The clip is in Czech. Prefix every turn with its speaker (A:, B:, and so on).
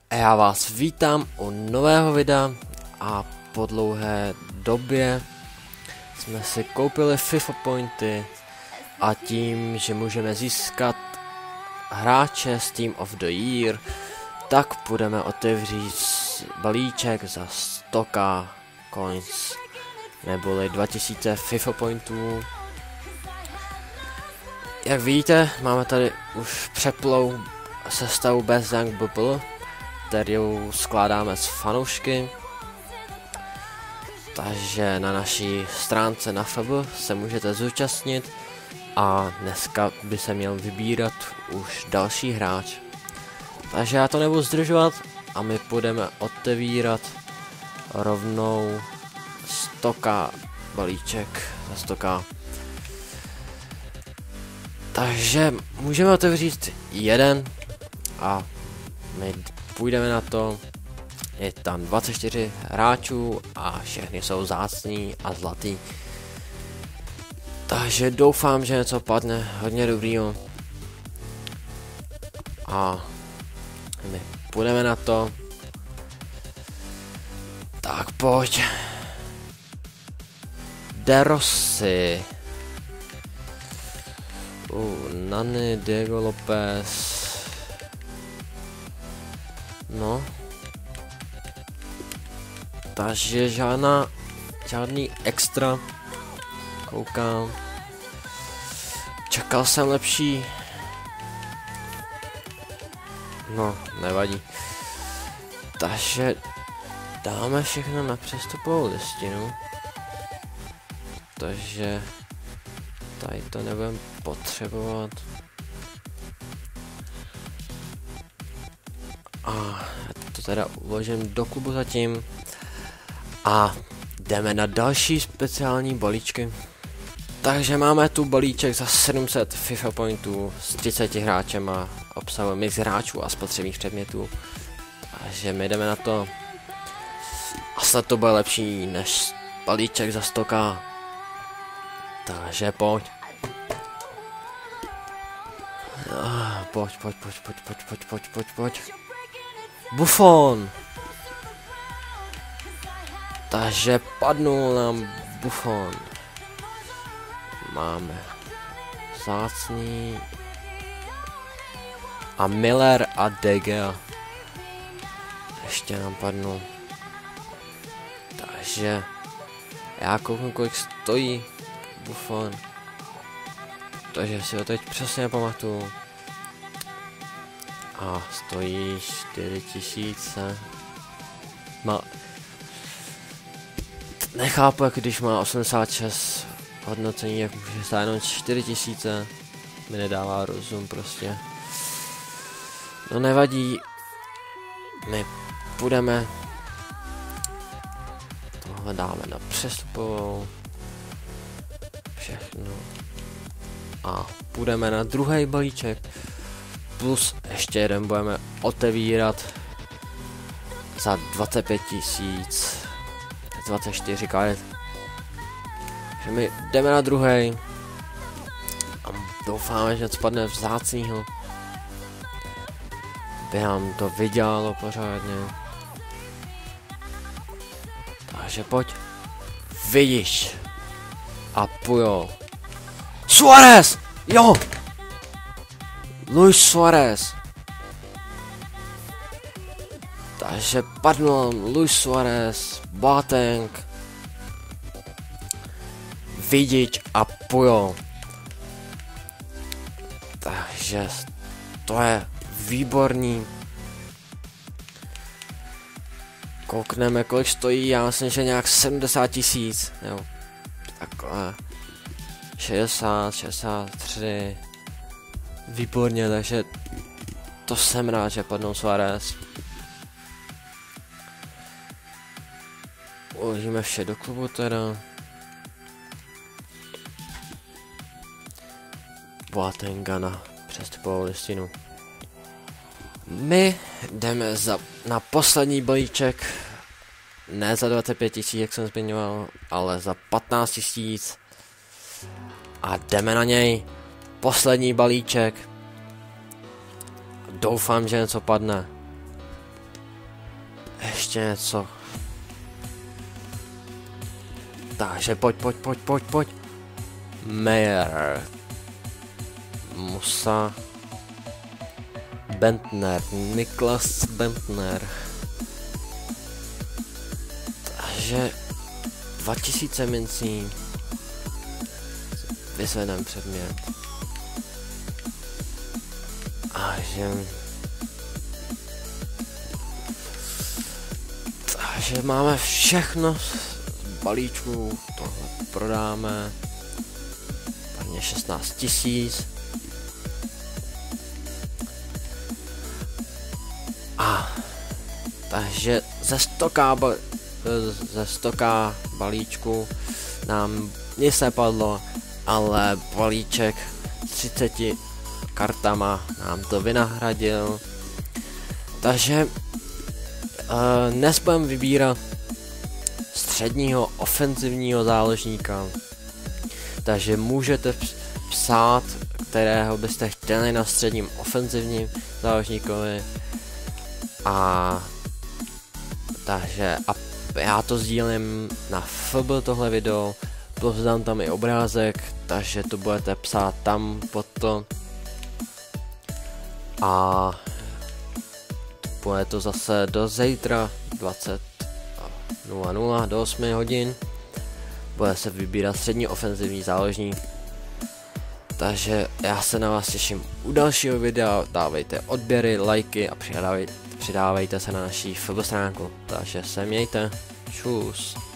A: Já vás vítám u nového videa a po dlouhé době jsme si koupili FIFA pointy a tím, že můžeme získat hráče z Team of the Year, tak budeme otevřít balíček za 100k coins, neboli 2000 FIFA pointů. Jak vidíte, máme tady už přeplou sestavu bez Young Bubble, kterou skládáme z fanoušky. Takže na naší stránce na FB se můžete zúčastnit a dneska by se měl vybírat už další hráč. Takže já to nebudu zdržovat a my budeme otevírat rovnou 100k balíček za 100k. Takže můžeme otevřít jeden a my půjdeme na to. Je tam 24 hráčů a všechny jsou vzácní a zlatý. Takže doufám, že něco padne hodně dobrýho. A my půjdeme na to. Tak pojď. De Rossi. Nani, Diego Lopez. No. Takže žádný extra. Koukám. Čekal jsem lepší. No, nevadí. Takže dáme všechno na přestupovou listinu. Takže tady to nebudeme potřebovat. A to teda uložím do klubu zatím. A jdeme na další speciální balíčky. Takže máme tu balíček za 700 FIFA pointů s 30 hráčem a obsahuje mix hráčů a spotřebních předmětů. Takže my jdeme na to. A snad to bude lepší než balíček za 100k. Takže pojď. Pojď. Buffon. Takže padnul nám Buffon. Máme vzácný a Miller a De Gea. Ještě nám padnul. Takže já kouknu, kolik stojí Buffon. Takže si ho teď přesně pamatuju. A stojí 4000. Nechápu, jak když má 86 hodnocení, jak může stát jenom 4000. Mi nedává rozum prostě. No nevadí. My půjdeme. Tohle dáme na přestupovou. Všechno. A půjdeme na druhý balíček. Plus ještě jeden budeme otevírat za 25 000. 24 karet. Takže my jdeme na druhý. A doufáme, že spadne vzácnýho. By nám to vydělalo pořádně. Takže pojď. Vidíš. A Puyol. Suarez! Jo! Luis Suarez. Takže padnul Luis Suarez, Boateng, Vidic a Puyol. Takže to je výborný. Koukneme, kolik stojí, já myslím, že nějak 70 000, jo. Takhle. 60, 63. Výborně, takže to jsem rád, že padnou Suarez. Uložíme vše do klubu teda. Boatenga na přestupovou listinu. My jdeme na poslední balíček. Ne za 25 000, jak jsem zmiňoval, ale za 15 000. A jdeme na něj. Poslední balíček. Doufám, že něco padne. ještě něco. Takže pojď. Meyer. Musa. Bentner. Niklas Bentner. Takže 2000 mincí. Vyzvedneme předmět. Takže máme všechno z balíčku, tohle prodáme. Prvně 16 000. Takže ze 100k balíčku nám nic nepadlo, ale balíček 30 kartama nám to vynahradil. Takže dnes budeme vybírat středního ofenzivního záložníka. Takže můžete psát, kterého byste chtěli na středním ofenzivním záložníkovi. Takže já to sdílím na FB tohle video, plus dám tam i obrázek, takže to budete psát tam pod to. A bude to zase do zítra 20:00 do 8 hodin. Bude se vybírat střední ofenzivní záložník. Takže já se na vás těším u dalšího videa, dávejte odběry, lajky a přidávejte se na naší FB stránku. Takže se mějte, čus.